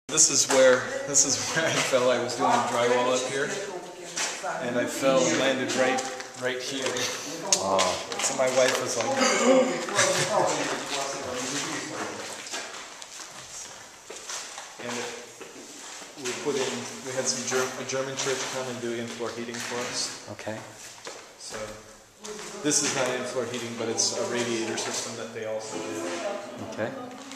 This is where I fell. I was doing drywall up here, and I fell and landed right here. So my wife was like, and we had a German church come and do in-floor heating for us. Okay. So this is not in-floor heating, but it's a radiator system that they also do. Okay.